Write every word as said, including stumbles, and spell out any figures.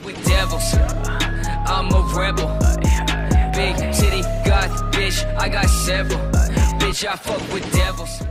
with devils. I'm a rebel. Big city, God, bitch, I got several. Bitch, I fuck with devils.